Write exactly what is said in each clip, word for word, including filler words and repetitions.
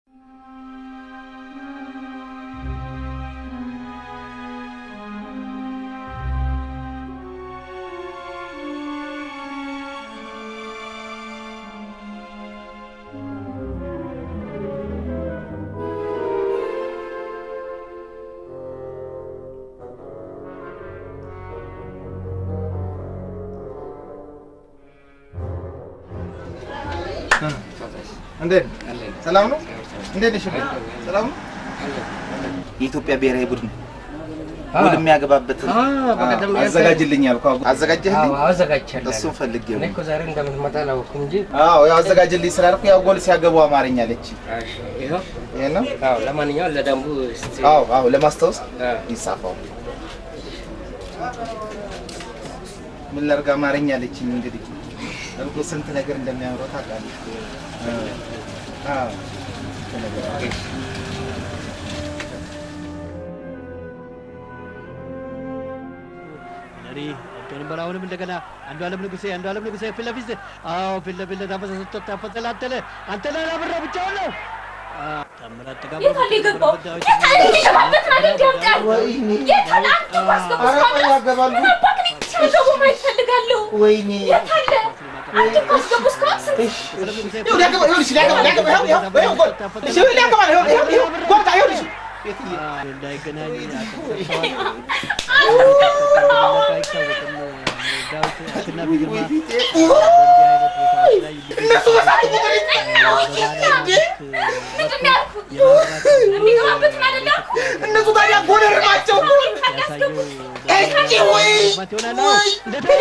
እንዴት ሰላም ነው እንዴት ነሽ ሰላም ነው የኢትዮጵያ ብሔራዊ ቡድን ወደ የሚያገባበት አዘጋጅልኝ ያልከው አዘጋጀህልኝ አዎ አዘጋጅቻለሁ እሱን ፈልጌ ነው እኮ ዛሬ እንደምትመጣ ላውኩም እንጂ አዎ ያው አዘጋጅልኝ ስላልኩ ያው ጎል ሲያገቡ አማርኛ አለች እሺ ይሄው ይሄ ነው አዎ ለማንኛውም ለደንቡ አዎ አዎ ለማስተዋወስ ይጻፋው ምን ላርጋ አማርኛ አለች እንግዲህ እርጎ ስንት ነገር እንደሚያወራው ታውቃለህ አዎ ለሪ ተንበራውንም እንደገና አንዱ ዓለም ንጉሴ አንዱ ዓለም ንጉሴ ፍለፊስ አዎ ፍለፊስ ተፈሰሰ ተፈሰላተለ አንተ ላይ አብራ ብቻው ነው ታምራት ተጋባ የታለ ገባው የታለ ሊገባበት ማለት ያውቃል ወይኔ የታለ አረ ያገባሉ ተሸጎ ማይት ፈልጋለሁ ወይኔ የታለ አንተ ኮስኮስ ኮስ ይኸው ያገባ ይኸው ልጅ ያገባ ያገባ ይኸው ይኸው ይኸው ጎል ልጅ ያገባ ይኸው ይኸው ይኸው ጎል ታየው ልጅ የትዬ እንዳይገናኝ እነሱ በሳት ቁጥር ይጠኛው እንዴ እንዲገባበት ማለት ነው እነሱ ታዲያ ጎለርማቸው እሺ ወይ ወይ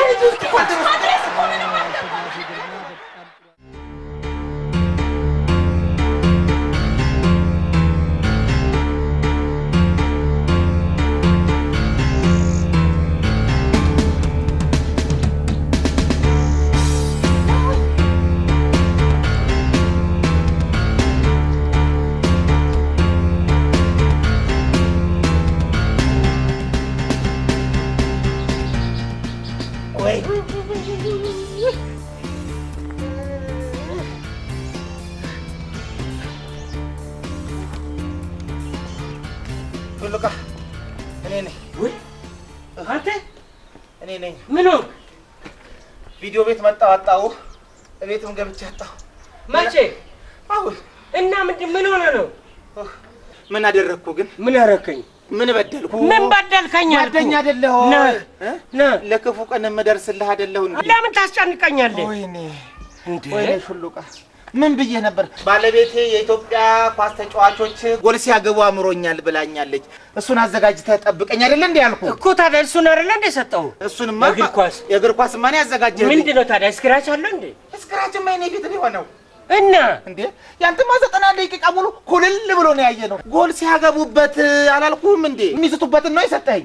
ሉካ እኔ ነኝ ወይ አንተ እኔ ነኝ ምን ነው ቪዲዮ ቤት መጣው አጣው እቤትም ገብቼ አጣው ማቼ አሁን እና ምን ምን ሆነ ነው ምን አደረኩ ግን ምን አረከኝ ምን በደልኩ ምን በደልከኝ አልኩ ማደኛ አይደለሁ ና ለክፉ ቀን መደርስልህ አይደለሁ እንዴ ለምን ታስጨንቀኛለህ ወይኔ ወይኔ ሹሉቃ ምን ብዬ ነበር ባለቤቴ የኢትዮጵያ ኳስ ተጫዋቾች ጎል ሲያገቡ አምሮኛል ብላኛለች እሱን አዘጋጅተህ ጠብቀኝ አይደል እንዴ ያልኩ እኮ ታዲያ እሱን አይደል እንዴ ሰጠው እሱንማ የእግር ኳስ የእግር ኳስ ማን ያዘጋጀህ ምንድነው ታዲያ ስክራች አለ እንዴ ስክራች ማይኔ ፊት ሊሆነው እና እንዴ ያንተማ ዘጠና ደቂቃ ሙሉ ኩልል ብሎ ነው ያየነው ጎል ሲያገቡበት አላልኩም እንዴ የሚስቱበትን ነው የሰጠኝ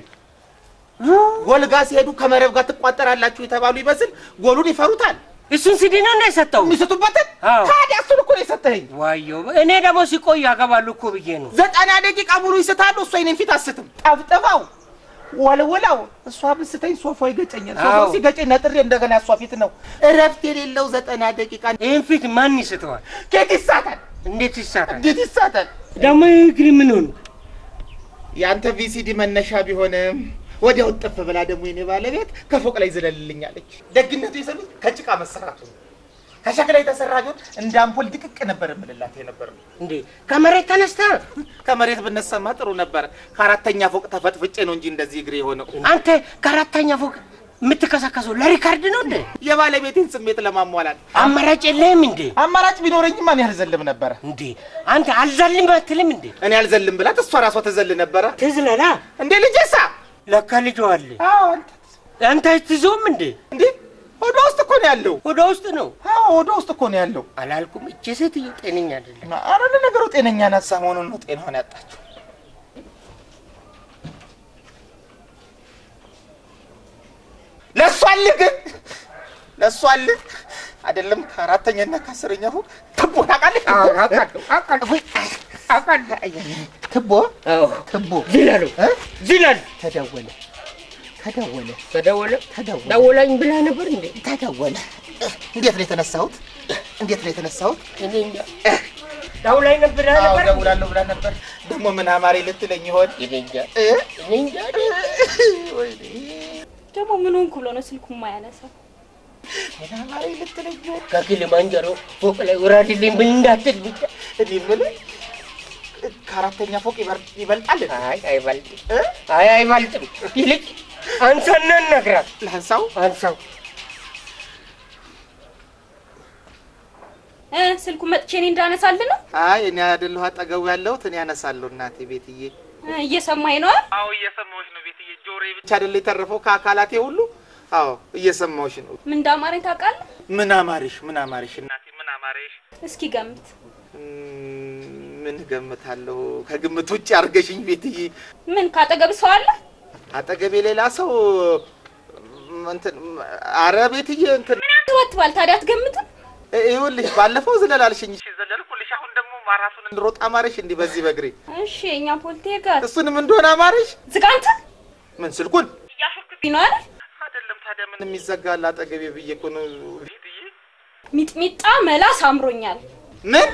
ጎል ጋር ሲሄዱ ከመረብ ጋር ተቋጠራላችሁ የተባሉ ይመስል ጎሉን ይፈሩታል እሱን ሲዲና ነው የሰጠው የሚስቱበትን ታዲያ እሱን እኮ ነው የሰጠኝ ዋዮ እኔ ደግሞ ሲቆይ ያገባሉ እኮ ብዬ ነው ዘጠና ደቂቃ ሙሉ ይስታሉ እሱ አይኔን ፊት አስትም ጠብጠባው ወለወላው እሷ ብስተኝ ሶፋው ይገጨኛል ሶፋው ሲገጨኝ ነጥሬ እንደገና እሷ ፊት ነው እረፍት የሌለው ዘጠና ደቂቃ ይሄን ፊት ማን ይስተዋል ከት ይሳታል እንዴት ይሳታል እንዴት ይሳታል ደግሞ እግሪ ምን ሆነ ያንተ ቪሲዲ መነሻ ቢሆንም ወዲያው ጥፍ ብላ ደግሞ የኔ ባለቤት ከፎቅ ላይ ዝለልልኛለች ደግነቱ የሰሉት ከጭቃ መሰራቱ ከሸክላ የተሰራ ቢሆን እንደ አምፖል ድቅቅ ነበር ምልላት የነበር እንዴ ከመሬት ተነስታ ከመሬት ብነሳማ ጥሩ ነበር ከአራተኛ ፎቅ ተፈጥፍጬ ነው እንጂ እንደዚህ እግሬ ሆነው አንተ ከአራተኛ ፎቅ የምትከሰከሰው ለሪካርድ ነው እንዴ የባለቤቴን ስሜት ለማሟላት አማራጭ የለህም እንዴ አማራጭ ቢኖረኝማ እኔ አልዘልም ነበር እንዴ አንተ አልዘልም ባትልም እንዴ እኔ አልዘልም ብላት እሷ ራሷ ተዘል ነበር ትዝለላ እንዴ ልጄሳ ለካ ልጅ አለ አዎ አንተ አንተ ትዞም እንዴ እንዴ ወደ ውስጥ እኮ ነው ያለው ወደ ውስጥ ነው አዎ ወደ ውስጥ እኮ ነው ያለው አላልኩም እቺ ሴት ጤነኛ አይደለም አረ ለነገሩ ጤነኛ ናት ሰሞኑን ነው ጤናውን ያጣችው ለሷል ግን ለሷል አይደለም ከአራተኛና ከአስረኛ ፎቅ ትቦ ታውቃለህ አውቃለሁ አውቃለሁ አውቃለሁ ትቦ አዎ ትቦ ዝላሉ ዝላል ተደወለ ተደወለ ተደወለ ተደወለ ደወለኝ ብላ ነበር እንዴ ተደወለ እንዴት ነው የተነሳሁት እንዴት ነው የተነሳሁት እኔ እንጃ ደውላይ ነበር ነበር አዎ ደውላለሁ ብላ ነበር ደግሞ ምን አማሬ ልትለኝ ይሆን ይደንጃ እንጃ ወይኔ ደግሞ ምን ሆንኩ ብሎ ነው ስልኩ የማያነሳው ምን አማሬ ልትለኝ ይሆን ከኪሊማንጃሮ ፎቅ ላይ ወራድልኝ ብል እንዳትል ብቻ እኔ ምን ከአራተኛ ፎቅ ይበልጣል አይ አይበልጥም አይ አይበልጥም ይልቅ አንተና ነግራት ለሐሳው አንሳው እ ስልኩ መጥቼኔ እንዳነሳልህ ነው አይ እኔ አይደለሁ አጠገው ያለሁት እኔ አነሳለሁ እናቴ ቤትዬ እየሰማኝ ነው አዎ እየሰማሁሽ ነው ቤትዬ ጆሮዬ ብቻ አይደለ የተረፈው ከአካላቴ ሁሉ አዎ እየሰማሁሽ ነው ምን እንዳማረኝ ታውቃለህ ምን አማርሽ ምን አማርሽ እናቴ ምን አማርሽ እስኪ ገምት ምን ገምታለሁ ከግምት ውጪ አርገሽኝ ቤትዬ ምን ካጠገብ ሰው አለ አጠገቤ ሌላ ሰው እንትን አረ ቤትዬ እንትን ምን አትወጥባል ታዲያ አትገምትም ይኸውልሽ ባለፈው ዘለላልሽኝ ዘለልኩልሽ አሁን ደግሞ ማራሱን እንድሮጥ አማርሽ እንዴ በዚህ በግሬ እሺ እኛ ፖለቲካ እሱንም እንደሆነ አማርሽ ዝጋንተ ምን ስልኩን ያሽኩት ነው አይደል አይደለም ታዲያ ምን የሚዘጋል አጠገቤ ብዬ እኮ ነው ቤትዬ ሚጥሚጣ መላስ አምሮኛል ምን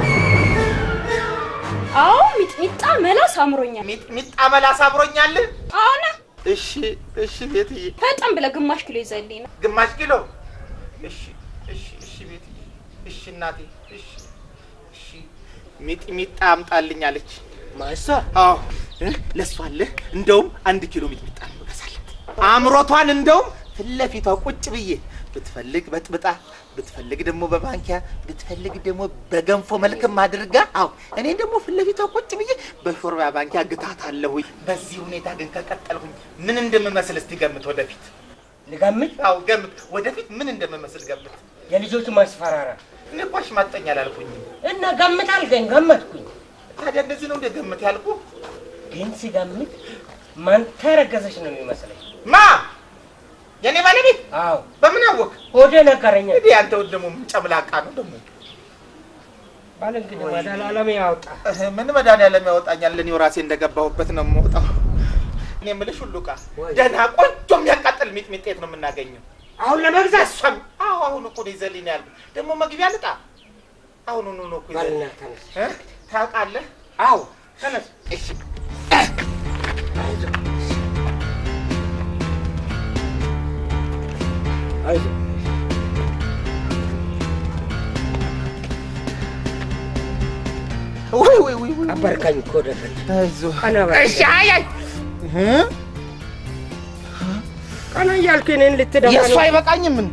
አዎ ሚጥሚጣ መላስ አምሮኛል ሚጥሚጣ መላስ አምሮኛል አዎና እሺ እሺ ቤትዬ በጣም ብለ ግማሽ ኪሎ ይዘልኝ ነው ግማሽ ኪሎ እሺ እሺ እሺ ቤትዬ እሺ እናቴ እሺ እሺ ሚጥሚጣ አምጣልኝ አለች ማሳ አዎ ለሷለ እንደውም አንድ ኪሎ ሚጥሚጣ ነው ገዛለት አምሮቷን እንደውም ፍለፊቷ ቁጭ ብዬ ብትፈልግ በጥብጣ ብትፈልግ ደግሞ በባንኪያ ብትፈልግ ደግሞ በገንፎ መልክም አድርጋ አው እኔ ደግሞ ፍለፊቷ ቁጭ ብዬ በሾርባ ባንኪያ ግታታለሁ በዚህ ሁኔታ ግን ከቀጠልኩኝ ምን እንደምመስል እስቲ ገምት ወደፊት ልገምት አው ገምት ወደፊት ምን እንደምመስል ገምት የልጆቹ ማስፈራራ እኔ ቋሽ ማጠኛል አልኩኝ እና ገምት አልገኝ ገመትኩኝ ታዲያ እንደዚህ ነው እንደ ገምት ያልኩ ግን ሲገምት ማን ተረገዘሽ ነው የሚመስለኝ ማ የኔ ባለቤት አው በምን አወቅ ሆዴ ነገረኝ እዲ አንተው ደሞ ጨምላቃ ነው ደሞ ባለንግዲ መዳላለም ያወጣ ምን መዳላለም ያወጣኛል ለኔ ራሴ እንደገባሁበት ነው የምወጣው እኔ ምልሽ ሁሉቃ ደና ቆንጆ የሚያቃጥል ሚጥሚጤት ነው የምናገኘው አሁን ለመግዛት ሰም አው አሁን እኮ ይዘልኝ ያለው ደሞ መግቢያ ልጣ አሁን ነው ነው እኮ ይዘልኝ እ ታውቃለህ አው ተነስ እሺ አይዞ ወይ ወይ ወይ አበርካኝ እኮ ደፈት አይዞ አና እሺ አይ አይ እ ካና ያልከኝ እኔን ልትደፋ ነው የሱ አይበቃኝም እንዴ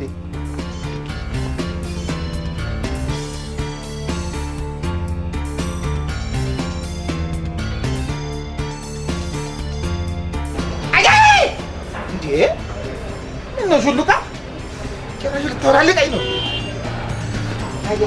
አይ እንዴ እነሱ ሁሉቃ ጭራሽ ልትወራልቀኝ ነው አይ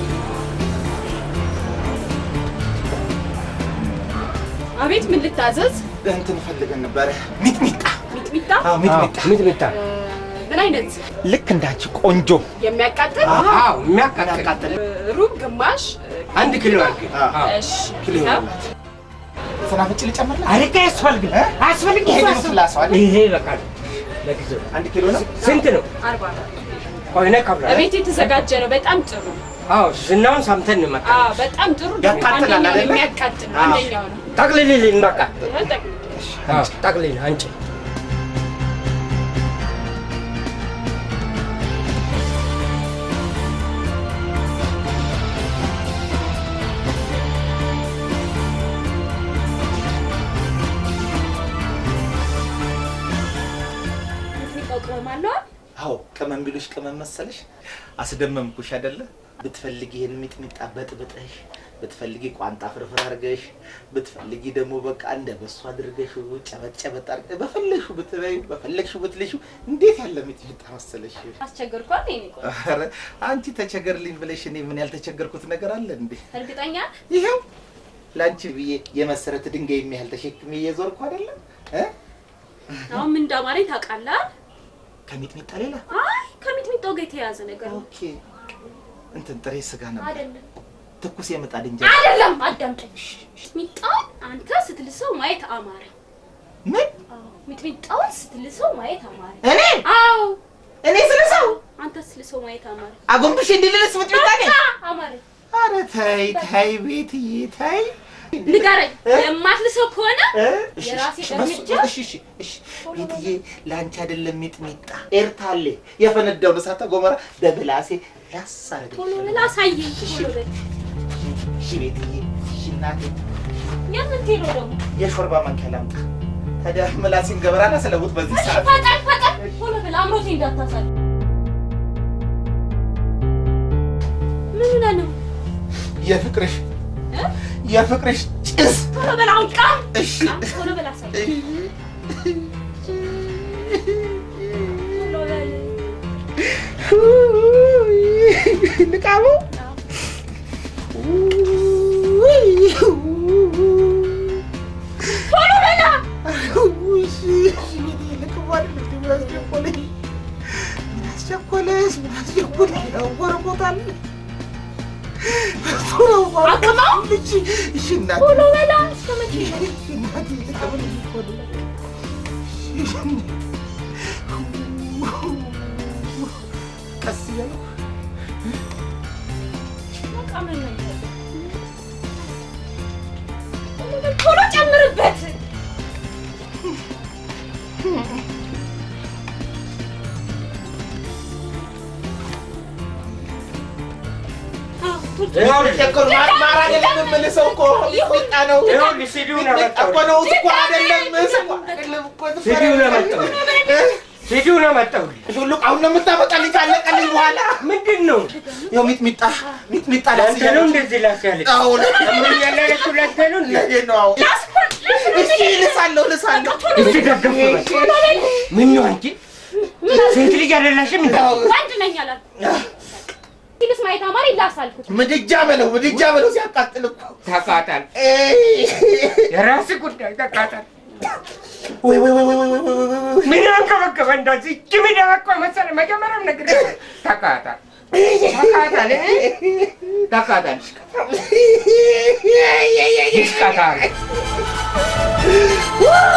አቤት ምን ልታዘዝ እንትን ፈልገን ነበር ሚጥሚጣ ሚጥሚጣ አዎ ሚጥሚጣ ሚጥሚጣ ምን አይነት ልክ እንዳንቺ ቆንጆ የሚያቃጥል አዎ የሚያቃጥል ሩብ ግማሽ አንድ ኪሎ አድርግ እሺ ኪሎ ሰናፍጭ ልጨምርልህ አረጋ ያስፈልግ አስፈልግ ይሄ ነው ፍላሷል ይሄ በቃ ለጊዜው አንድ ኪሎ ነው ስንት ነው አርባ ቆይነ ካብላ እቤት የተዘጋጀ ነው በጣም ጥሩ አዎ ዝናውን ሰምተን ነው መጣ አዎ በጣም ጥሩ ያቃጥላል አይደል የሚያቃጥል አንደኛው ነው ጠቅልልልኝ በቃ እሺ አዎ ጠቅልል አንቺ አዎ ቅመም ቢሉሽ ቅመም መሰለሽ አስደመምኩሽ አይደለ ብትፈልጊ ይሄን ሚጥሚጣ በጥብጠሽ ብትፈልጊ ቋንጣ ፍርፍር አድርገሽ ብትፈልጊ ደግሞ በቃ እንደ በሱ አድርገሽ ጨበጨበጥ አድርገሽ በፈለግሽው ብትበይው በፈለግሽው ብትልሽው እንዴት ያለ ሚጥሚጣ መሰለሽ አስቸገርኳት እኔ ቆይ ኧረ አንቺ ተቸገርልኝ ብለሽ እኔ ምን ያልተቸገርኩት ነገር አለ እንዴ እርግጠኛ ይሄው ላንቺ ብዬ የመሰረት ድንጋይ የሚያህል ተሸክሜ እየዞርኩ አይደለ እ አሁን ምን እንዳማረኝ ታውቃለህ ከሚጥሚጣ ሌላ አይ ከሚጥሚጣው ጋር የተያዘ ነገር ነው ኦኬ እንትን ጥሬ ስጋ ነበር አይደለም ትኩስ የመጣድ እንጀራ አይደለም አዳምጠኝ ሚጥሚጣው አንተ ስትልሰው ማየት አማረኝ ምን አዎ ሚጥሚጣው ስትልሰው ማየት አማረኝ እኔ አዎ እኔ ስለሰው አንተ ስትልሰው ማየት አማረኝ አጎንብሽ እንዲልልስ ሚጥሚጣ ነኝ አማረኝ ኧረ ተይ ተይ ቤትዬ ተይ ንገረኝ የማትልሰው ከሆነ የራሴ እርምጃ እሺ እሺ እሺ ቤትዬ ላንቺ አይደለም ሚጥሚጣ ኤርታሌ የፈነዳው እሳተ ገሞራ በብላሴ ያሳረደ ቶሎ ብላ አሳየኝ ቶሎ በል እሺ ቤትዬ እሺ እናቴ የምን ቴሎ ደግሞ የሾርባ ማንኪያ ላምጣ ታዲያ ምላሴን ገበራና ስለውት በዚህ ሰዓት ፈጣን ፈጣን ቶሎ ብላ አምሮቴ እንዳታሳይ ምን ነው የፍቅርሽ የፍቅርሽ ጭስ ቶሎ በላ አውቃ እሺ ቶሎ በላ አሳይ ቶሎ በል ንቃሙ ቶሎ በላ እሺ ልቅዋል ልትወስደቆለኝ ምናስቸኮለሽ ምናስቸኮለኝ ያወርቦታል አቅማው እሺ እሺ እናቴ ቶሎ በላ እስከመቼ እናቴ ልቀበልሽ እኮ ነው ቀስ እያለሁ በቃ ምን ነው ቶሎ ጨምርበት ሲዲው ነው መጣው ሹሉቅ አሁን ነው የምታበቃልኝ ካለቀልኝ በኋላ ምንድን ነው ያው ሚጥሚጣ ሚጥሚጣ ላንተ ነው እንደዚህ ላስያለ አዎ ምን ያላለችው ላንተ ነው ለኔ ነው እሺ ልሳለሁ ልሳለሁ እሺ ደግፍ ምን ነው አንቺ ሴት ልጅ አይደለሽም እንዴ ወንድ ነኝ አላልኩ ይልስ ማይታ ማሪ ላሳልኩት ምድጃ በለው ምድጃ በለው ሲያቃጥል እኮ ታቃጣል የራስ ጉዳይ ታቃጣል ወይ ወይ ወይ ወይ ወይ ምን አንከበከበ እንደዚህ ጅሚዳ እኮ መሰለ መጀመሪያም ነገር ታቃጣል ታቃጣል ታቃጣል ይስቃታል